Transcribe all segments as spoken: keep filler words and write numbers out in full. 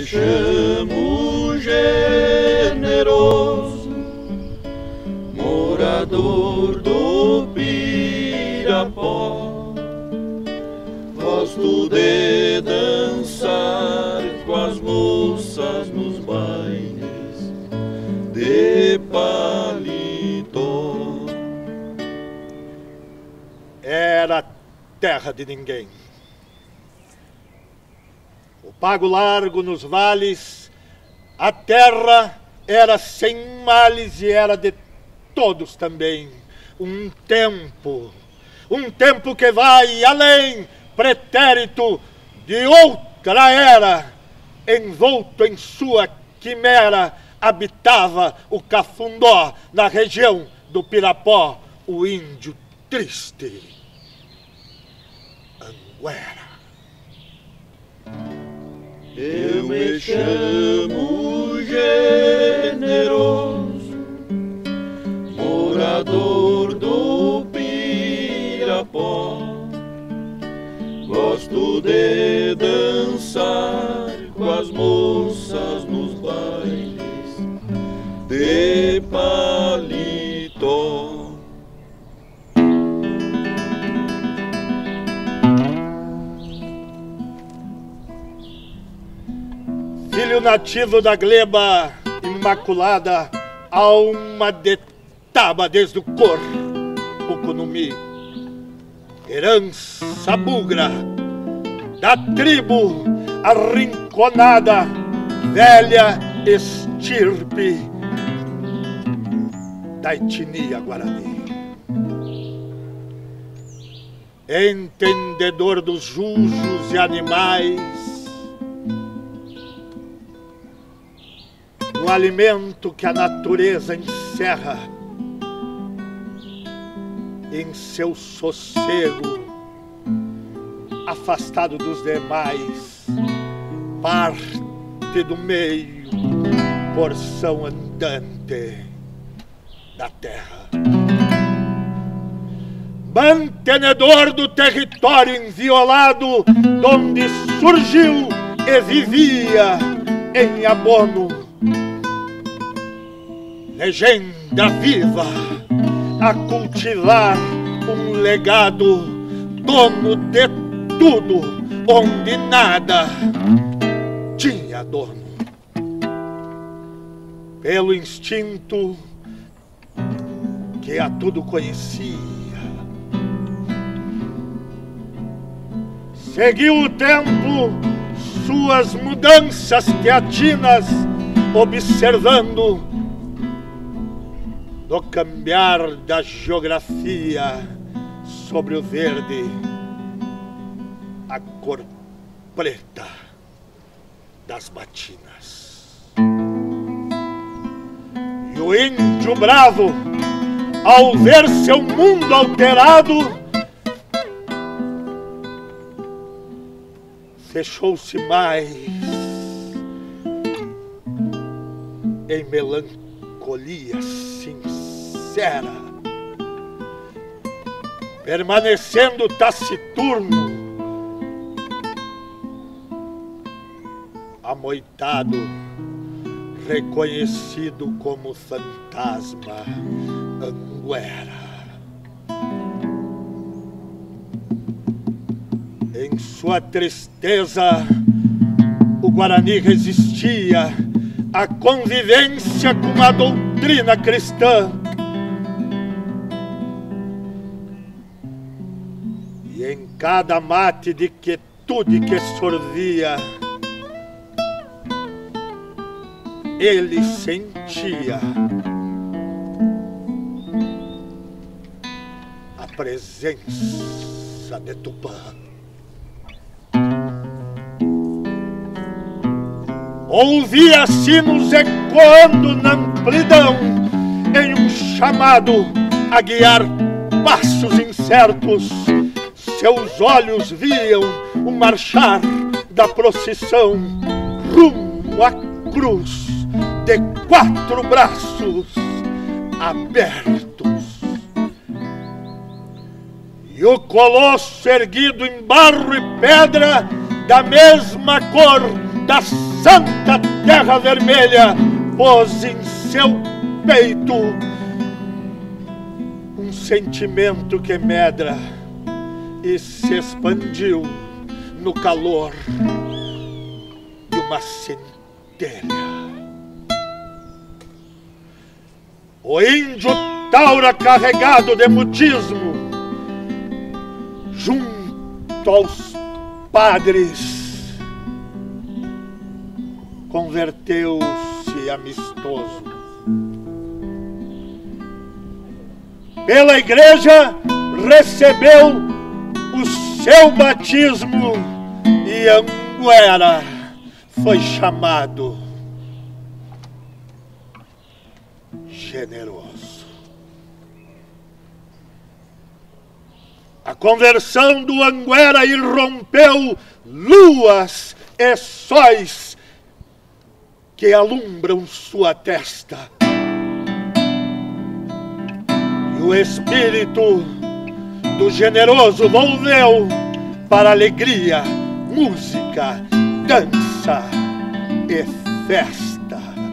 chamo generoso, morador do Pirapó. Gosto de dançar com as moças nos bailes de paletó. Era terra de ninguém. O pago largo nos vales, a terra era sem males e era de todos também. Um tempo, um tempo que vai além, pretérito de outra era, envolto em sua quimera, habitava o cafundó na região do Pirapó, o índio triste, Anguera. Eu me chamo generoso, morador do Pirapó. Gosto de dançar com as moças nos bailes de paletó. Filho nativo da gleba imaculada, alma de taba desde o corpo Kunumi, herança bugra da tribo arrinconada, velha estirpe da etnia Guarani. Entendedor dos jujos e animais, o alimento que a natureza encerra em seu sossego, afastado dos demais, parte do meio, porção andante da terra. Mantenedor do território inviolado, donde surgiu e vivia em abono. Legenda viva a cultivar um legado, dono de tudo, onde nada tinha dono. Pelo instinto que a tudo conhecia, seguiu o tempo suas mudanças teatinas, observando no cambiar da geografia sobre o verde, a cor preta das batinas. E o índio bravo, ao ver seu mundo alterado, fechou-se mais em melancolia sincera, permanecendo taciturno, amoitado, reconhecido como fantasma Anguera. Em sua tristeza, o Guarani resistia à convivência com a doutrina cristã. E em cada mate de quietude que sorvia, ele sentia a presença de Tupã. Ouvia sinos ecoando na amplidão, em um chamado a guiar passos incertos. Seus olhos viam o marchar da procissão rumo à cruz de quatro braços abertos. E o colosso erguido em barro e pedra, da mesma cor da santa terra vermelha pôs em seu peito um sentimento que medra e se expandiu no calor de uma centelha. O índio taura carregado de mutismo junto aos padres converteu-se amistoso. Pela igreja recebeu o seu batismo e Anguera foi chamado generoso. A conversão do Anguera irrompeu luas e sóis que alumbram sua testa. E o espírito do generoso volveu para alegria, música, dança e festa.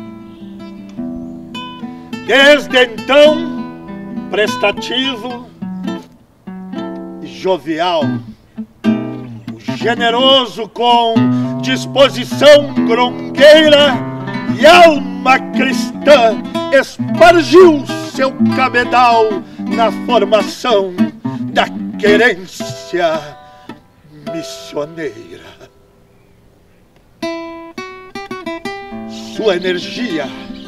Desde então, prestativo e jovial, o generoso com disposição grongueira e alma cristã espargiu seu cabedal na formação da querência missioneira. Sua energia,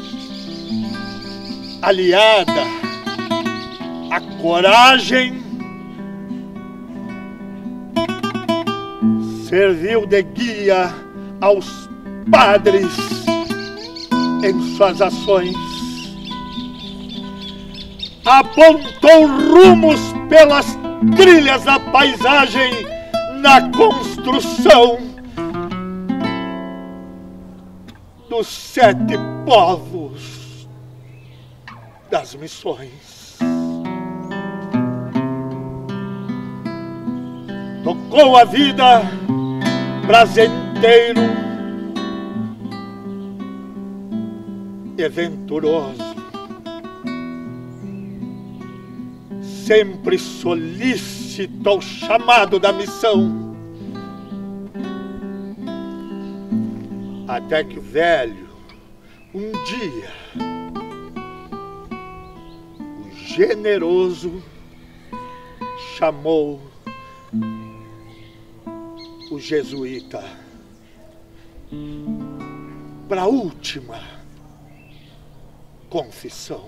aliada à coragem, serviu de guia aos padres em suas ações. Apontou rumos pelas trilhas da paisagem na construção dos sete povos das missões. Tocou a vida prazenteiro e venturoso, sempre solícito ao chamado da missão, até que o velho, um dia, o generoso chamou o jesuíta para a última confissão.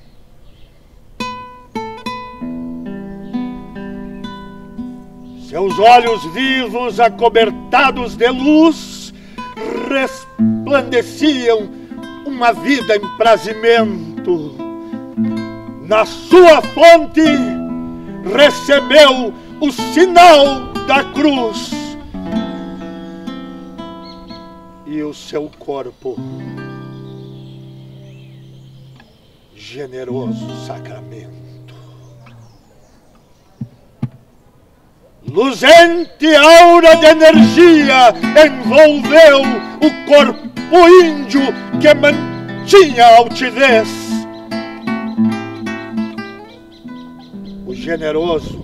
Seus olhos vivos, acobertados de luz, resplandeciam uma vida em prazimento. Na sua fonte recebeu o sinal da cruz e o seu corpo, generoso sacramento. Luzente aura de energia envolveu o corpo índio que mantinha a altivez. O generoso,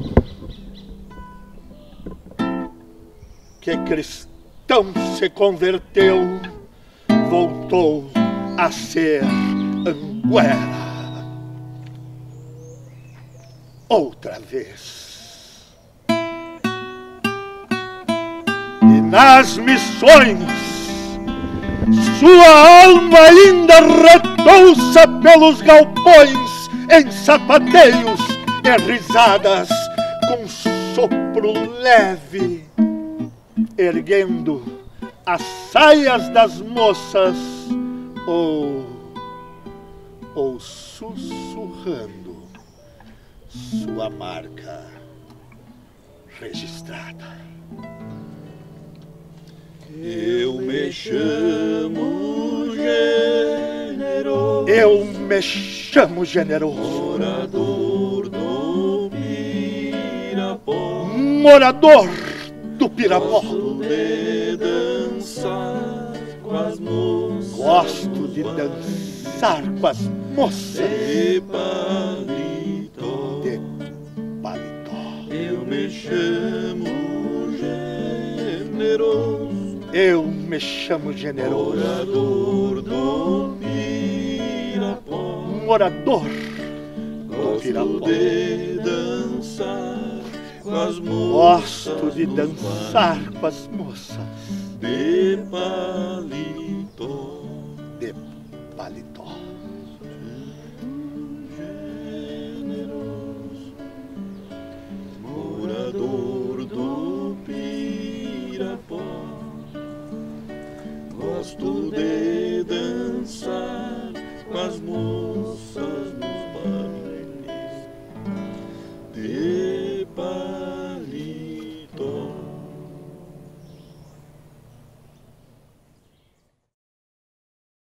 que cristão se converteu, voltou a ser Anguera outra vez. E nas missões, sua alma ainda retouça pelos galpões em sapateios e risadas, com sopro leve, erguendo as saias das moças ou, ou sussurrando sua marca registrada. Eu me chamo generoso, eu me chamo generoso, morador do Pirapó, morador do Pirapó. Gosto de dançar Gosto de dançar com as moças de paletó. de paletó. Eu me chamo generoso, Eu me chamo generoso, morador do Pirapó. morador do Gosto Pirapó. de dançar com as moças. Gosto de do dançar mar com as moças de paletó. de paletó. Generoso, morador do Pirapó. Gosto de dançar com as moças